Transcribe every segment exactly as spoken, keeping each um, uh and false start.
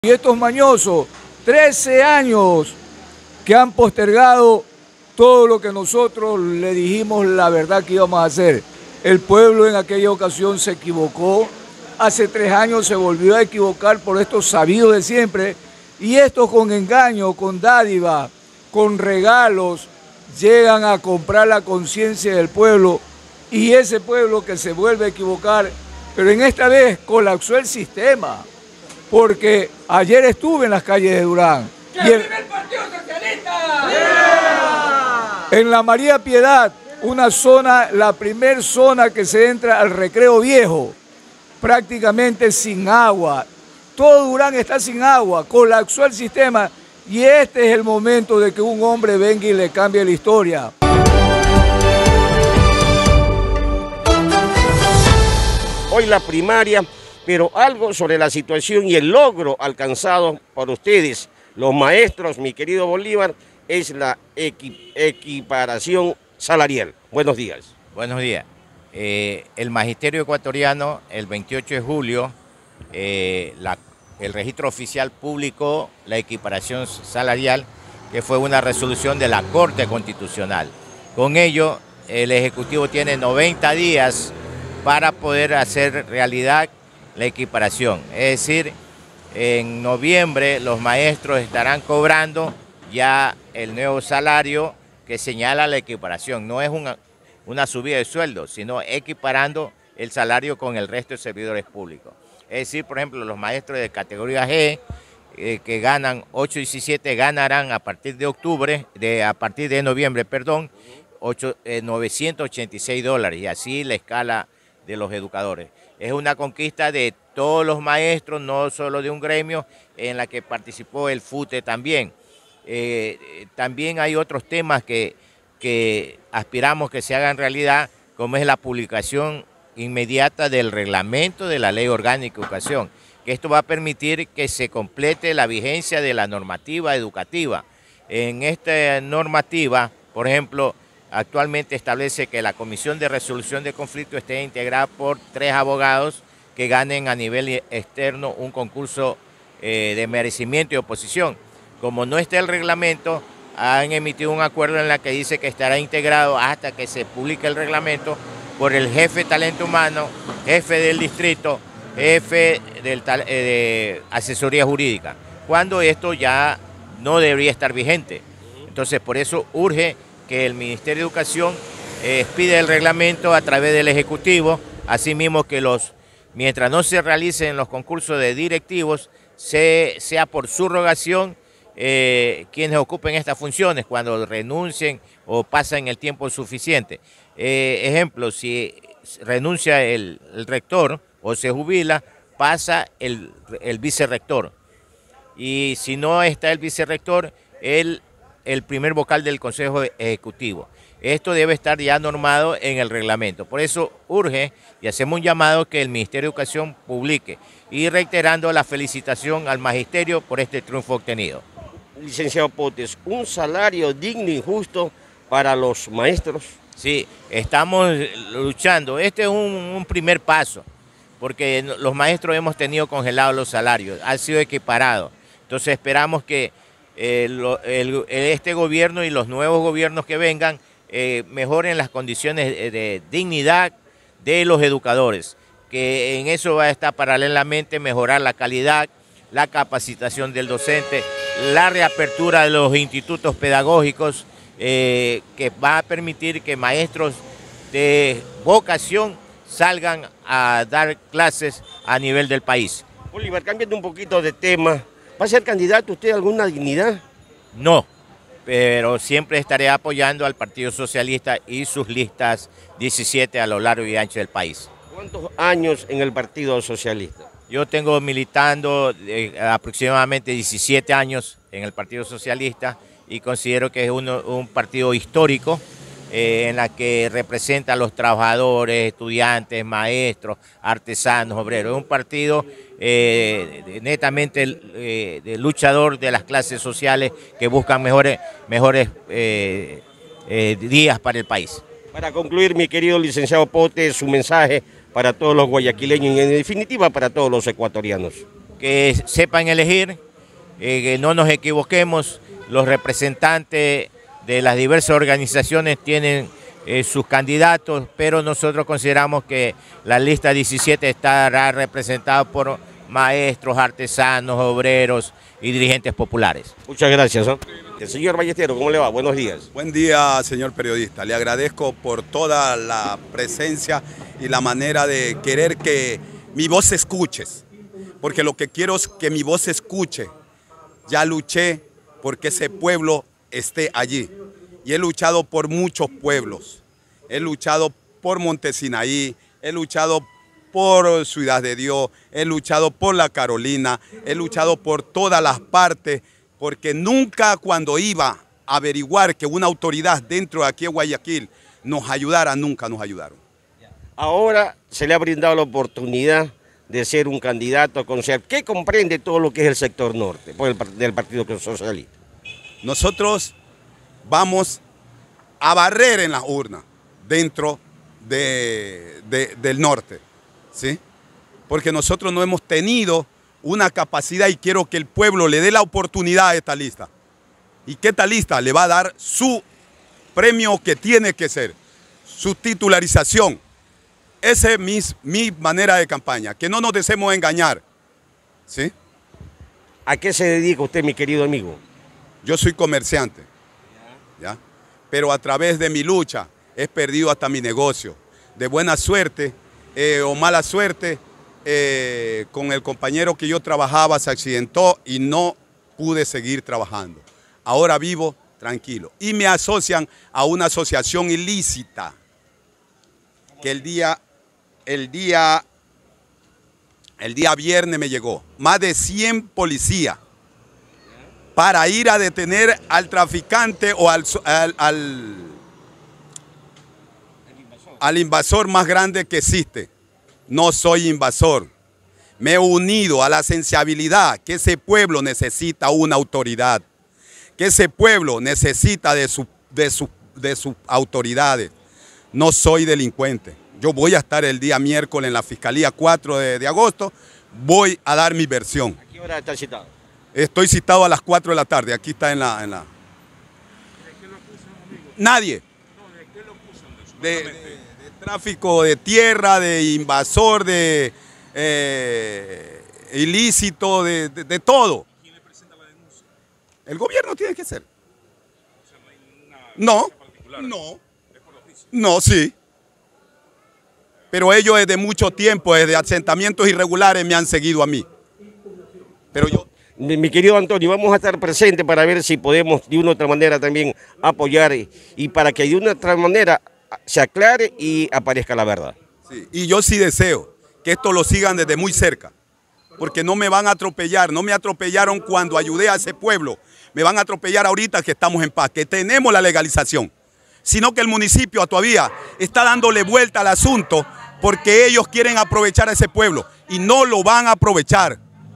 Y estos mañosos, trece años que han postergado todo lo que nosotros le dijimos la verdad que íbamos a hacer. El pueblo en aquella ocasión se equivocó, hace tres años se volvió a equivocar por estos sabidos de siempre, y estos con engaño, con dádiva, con regalos, llegan a comprar la conciencia del pueblo, y ese pueblo que se vuelve a equivocar, pero en esta vez colapsó el sistema. Porque ayer estuve en las calles de Durán. ¡Que vive el Partido Socialista! ¡Viva! En la María Piedad, una zona, la primer zona que se entra al Recreo Viejo, prácticamente sin agua. Todo Durán está sin agua, colapsó el sistema y este es el momento de que un hombre venga y le cambie la historia. Hoy la primaria, pero algo sobre la situación y el logro alcanzado por ustedes, los maestros, mi querido Bolívar, es la equi equiparación salarial. Buenos días. Buenos días. Eh, el Magisterio Ecuatoriano, el veintiocho de julio, eh, la, el registro oficial publicó la equiparación salarial, que fue una resolución de la Corte Constitucional. Con ello, el Ejecutivo tiene noventa días para poder hacer realidad la equiparación. Es decir, en noviembre los maestros estarán cobrando ya el nuevo salario que señala la equiparación. No es una, una subida de sueldo, sino equiparando el salario con el resto de servidores públicos. Es decir, por ejemplo, los maestros de categoría G, eh, que ganan ocho diecisiete, ganarán a partir de octubre, de, a partir de noviembre, perdón, ocho, eh, novecientos ochenta y seis dólares, y así la escala de los educadores. Es una conquista de todos los maestros, no solo de un gremio, en la que participó el FUTE también. Eh, también hay otros temas que, que aspiramos que se hagan realidad, como es la publicación inmediata del reglamento de la Ley Orgánica de Educación, que esto va a permitir que se complete la vigencia de la normativa educativa. En esta normativa, por ejemplo, actualmente establece que la Comisión de Resolución de Conflictos esté integrada por tres abogados que ganen a nivel externo un concurso eh, de merecimiento y oposición. Como no está el reglamento, han emitido un acuerdo en el que dice que estará integrado hasta que se publique el reglamento por el jefe de talento humano, jefe del distrito, jefe del, eh, de asesoría jurídica, cuando esto ya no debería estar vigente. Entonces, por eso urge que el Ministerio de Educación eh, pide el reglamento a través del Ejecutivo, asimismo que los, mientras no se realicen los concursos de directivos, se, sea por subrogación eh, quienes ocupen estas funciones cuando renuncien o pasen el tiempo suficiente. Eh, ejemplo, si renuncia el, el rector o se jubila, pasa el, el vicerrector. Y si no está el vicerrector, el el primer vocal del Consejo Ejecutivo. Esto debe estar ya normado en el reglamento. Por eso urge y hacemos un llamado que el Ministerio de Educación publique, y reiterando la felicitación al Magisterio por este triunfo obtenido. Licenciado Potes, ¿un salario digno y justo para los maestros? Sí, estamos luchando. Este es un, un primer paso, porque los maestros hemos tenido congelados los salarios, han sido equiparados. Entonces esperamos que Eh, lo, el, este gobierno y los nuevos gobiernos que vengan eh, mejoren las condiciones de, de dignidad de los educadores, que en eso va a estar paralelamente mejorar la calidad, la capacitación del docente, la reapertura de los institutos pedagógicos, eh, que va a permitir que maestros de vocación salgan a dar clases a nivel del país. Bolívar, cambiando un poquito de tema, ¿va a ser candidato usted a alguna dignidad? No, pero siempre estaré apoyando al Partido Socialista y sus listas diecisiete a lo largo y ancho del país. ¿Cuántos años en el Partido Socialista? Yo tengo militando eh, aproximadamente diecisiete años en el Partido Socialista y considero que es uno, un partido histórico, Eh, en la que representa a los trabajadores, estudiantes, maestros, artesanos, obreros. Es un partido eh, netamente eh, de luchador de las clases sociales que buscan mejores, mejores eh, eh, días para el país. Para concluir, mi querido licenciado Potes, su mensaje para todos los guayaquileños y en definitiva para todos los ecuatorianos. que sepan elegir, eh, que no nos equivoquemos. Los representantes de las diversas organizaciones tienen eh, sus candidatos, pero nosotros consideramos que la lista diecisiete estará representada por maestros, artesanos, obreros y dirigentes populares. Muchas gracias. ¿no? El señor Ballestero, ¿cómo le va? Buenos días. Buen día, señor periodista. Le agradezco por toda la presencia y la manera de querer que mi voz se escuche, porque lo que quiero es que mi voz se escuche. Ya luché porque ese pueblo esté allí y he luchado por muchos pueblos. He luchado por Montesinaí, he luchado por Ciudad de Dios, he luchado por La Carolina, he luchado por todas las partes, porque nunca cuando iba a averiguar que una autoridad dentro de aquí de Guayaquil nos ayudara, nunca nos ayudaron. Ahora se le ha brindado la oportunidad de ser un candidato a concejal. ¿Qué comprende todo lo que es el sector norte por el, del Partido Socialista? Nosotros vamos a barrer en las urnas dentro de, de, del norte, ¿sí? Porque nosotros no hemos tenido una capacidad y quiero que el pueblo le dé la oportunidad a esta lista. Y que esta lista le va a dar su premio que tiene que ser, su titularización. Esa es mi, mi manera de campaña, que no nos dejemos engañar, ¿sí? ¿A qué se dedica usted, mi querido amigo? Yo soy comerciante, ¿ya? Pero a través de mi lucha he perdido hasta mi negocio. De buena suerte eh, o mala suerte, eh, con el compañero que yo trabajaba se accidentó y no pude seguir trabajando. Ahora vivo tranquilo. Y me asocian a una asociación ilícita que el día, el día, el día viernes me llegó. Más de cien policías para ir a detener al traficante o al, al, al, al invasor más grande que existe. No soy invasor. Me he unido a la sensibilidad que ese pueblo necesita una autoridad, que ese pueblo necesita de, su, de, su, de sus autoridades. No soy delincuente. Yo voy a estar el día miércoles en la Fiscalía cuatro de, de agosto. Voy a dar mi versión. ¿A qué hora está citado? Estoy citado a las cuatro de la tarde. Aquí está en la... En la... ¿De qué lo acusan, amigo? Nadie. No, ¿de qué lo acusan? De, de, de tráfico de tierra, de invasor, de eh, ilícito, de, de, de todo. ¿Quién le presenta la denuncia? El gobierno tiene que ser. O sea, no hay ninguna No, denuncia particular. no, Es por oficio. no, sí. Pero ellos desde mucho tiempo, desde asentamientos irregulares, me han seguido a mí. Pero yo... Mi, mi querido Antonio, vamos a estar presentes para ver si podemos de una u otra manera también apoyar y, y para que de una u otra manera se aclare y aparezca la verdad. Sí, y yo sí deseo que esto lo sigan desde muy cerca, porque no me van a atropellar, no me atropellaron cuando ayudé a ese pueblo, me van a atropellar ahorita que estamos en paz, que tenemos la legalización, sino que el municipio todavía está dándole vuelta al asunto porque ellos quieren aprovechar a ese pueblo y no lo van a aprovechar,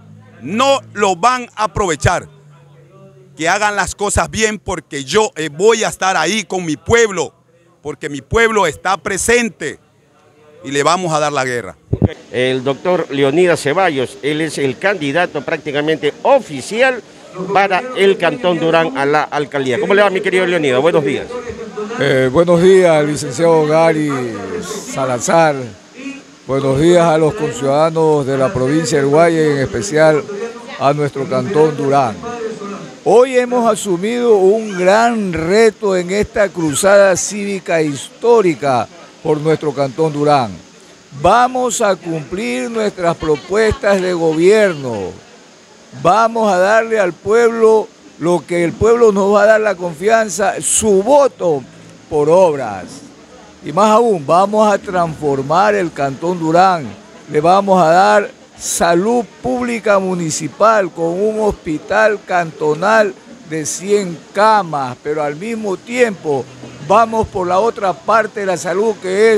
no lo van a aprovechar. Que hagan las cosas bien porque yo eh, voy a estar ahí con mi pueblo, porque mi pueblo está presente y le vamos a dar la guerra. El doctor Leonidas Ceballos, él es el candidato prácticamente oficial para el Cantón Durán a la alcaldía. ¿Cómo le va, mi querido Leonidas? Buenos días. Eh, buenos días, licenciado Gary Salazar. Buenos días a los conciudadanos de la provincia del Guayas, en especial a nuestro Cantón Durán. Hoy hemos asumido un gran reto en esta cruzada cívica histórica por nuestro Cantón Durán. Vamos a cumplir nuestras propuestas de gobierno. Vamos a darle al pueblo lo que el pueblo nos va a dar la confianza, su voto por obras. Y más aún, vamos a transformar el Cantón Durán. Le vamos a dar salud pública municipal con un hospital cantonal de cien camas, pero al mismo tiempo vamos por la otra parte de la salud, que es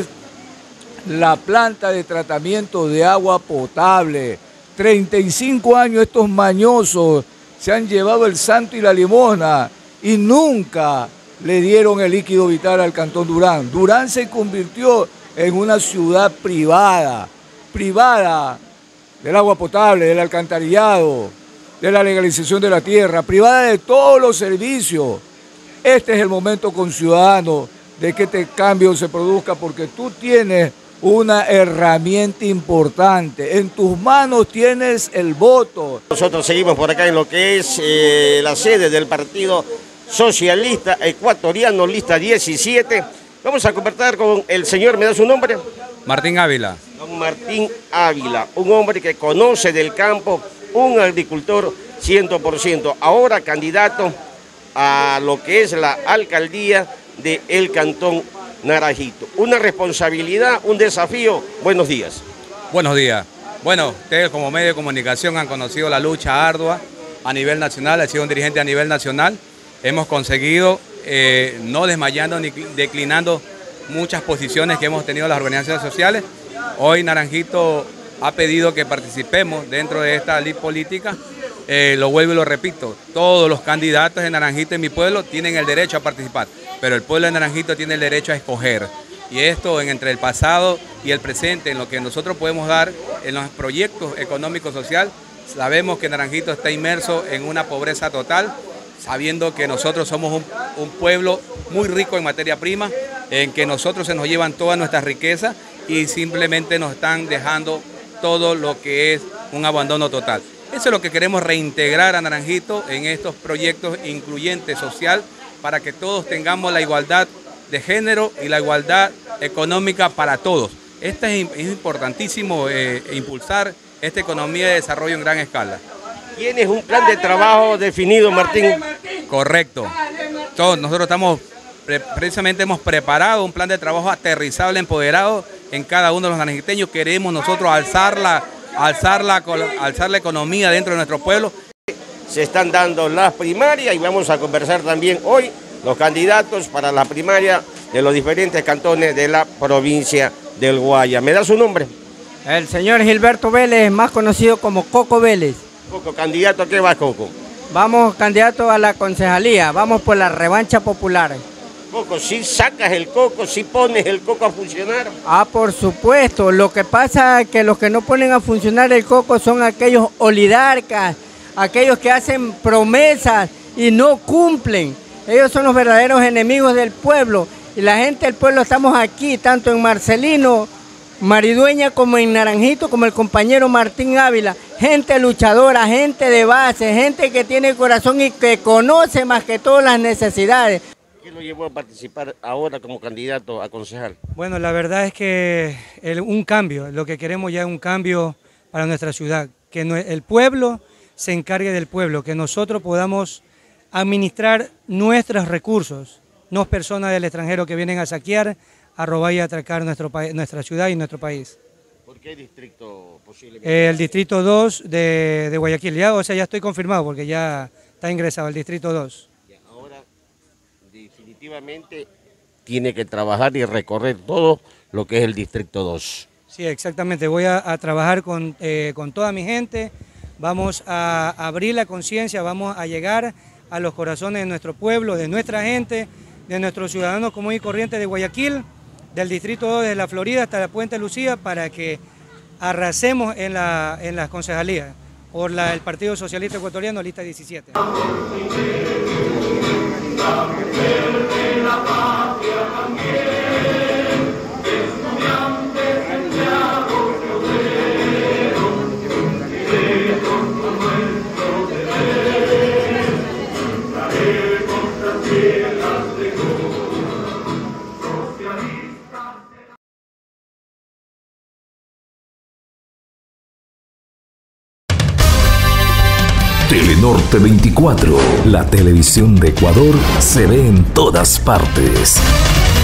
la planta de tratamiento de agua potable. treinta y cinco años estos mañosos se han llevado el santo y la limosna y nunca le dieron el líquido vital al Cantón Durán. Durán se convirtió en una ciudad privada, privada del agua potable, del alcantarillado, de la legalización de la tierra, privada de todos los servicios. Este es el momento, conciudadano, de que este cambio se produzca, porque tú tienes una herramienta importante. En tus manos tienes el voto. Nosotros seguimos por acá en lo que es eh, la sede del Partido Socialista Ecuatoriano, lista diecisiete. Vamos a conversar con el señor, ¿me da su nombre? Martín Ávila. Don Martín Ávila, un hombre que conoce del campo, un agricultor cien por ciento, ahora candidato a lo que es la alcaldía del Cantón Naranjito. Una responsabilidad, un desafío. Buenos días. Buenos días. Bueno, ustedes como medio de comunicación han conocido la lucha ardua a nivel nacional, he sido un dirigente a nivel nacional. Hemos conseguido, eh, no desmayando ni declinando muchas posiciones que hemos tenido las organizaciones sociales. Hoy Naranjito ha pedido que participemos dentro de esta ley política. Eh, lo vuelvo y lo repito, todos los candidatos de Naranjito en mi pueblo tienen el derecho a participar, pero el pueblo de Naranjito tiene el derecho a escoger. Y esto en, entre el pasado y el presente, en lo que nosotros podemos dar en los proyectos económicos sociales, sabemos que Naranjito está inmerso en una pobreza total, sabiendo que nosotros somos un, un pueblo muy rico en materia prima, en que nosotros se nos llevan toda nuestra riqueza y simplemente nos están dejando todo lo que es un abandono total. Eso es lo que queremos reintegrar a Naranjito en estos proyectos incluyentes social, para que todos tengamos la igualdad de género y la igualdad económica para todos. Este es, es importantísimo eh, impulsar esta economía de desarrollo en gran escala. ¿Tienes un plan de trabajo definido, Martín? Correcto. Todos nosotros estamos, precisamente hemos preparado un plan de trabajo aterrizable, empoderado en cada uno de los naranjiteños. Queremos nosotros alzar la, alzar la, alzar la economía dentro de nuestro pueblo. Se están dando las primarias y vamos a conversar también hoy los candidatos para la primaria de los diferentes cantones de la provincia del Guaya. ¿Me da su nombre? El señor Gilberto Vélez, más conocido como Coco Vélez. Coco, ¿candidato a qué va, Coco? Vamos candidato a la concejalía, vamos por la revancha popular. Coco, si sacas el coco, si pones el coco a funcionar. Ah, por supuesto. Lo que pasa es que los que no ponen a funcionar el coco son aquellos oligarcas, aquellos que hacen promesas y no cumplen. Ellos son los verdaderos enemigos del pueblo. Y la gente del pueblo estamos aquí, tanto en Marcelino, Maridueña, como en Naranjito, como el compañero Martín Ávila. Gente luchadora, gente de base, gente que tiene corazón y que conoce más que todas las necesidades. ¿Qué lo llevó a participar ahora como candidato a concejal? Bueno, la verdad es que el, un cambio, lo que queremos ya es un cambio para nuestra ciudad. Que no, el pueblo se encargue del pueblo, que nosotros podamos administrar nuestros recursos, no personas del extranjero que vienen a saquear, a robar y a atracar nuestro, nuestra ciudad y nuestro país. ¿Por qué distrito posiblemente? El distrito dos de, de Guayaquil, ya, o sea, ya estoy confirmado porque ya está ingresado el distrito dos. Ya, ahora definitivamente tiene que trabajar y recorrer todo lo que es el distrito dos. Sí, exactamente, voy a, a trabajar con, eh, con toda mi gente, vamos a abrir la conciencia, vamos a llegar a los corazones de nuestro pueblo, de nuestra gente, de nuestros ciudadanos común y corriente de Guayaquil, del distrito dos de la Florida hasta la Puente Lucía, para que arrasemos en, la, en las concejalías por la, el Partido Socialista Ecuatoriano, lista diecisiete. Telenorte veinticuatro, la televisión de Ecuador se ve en todas partes.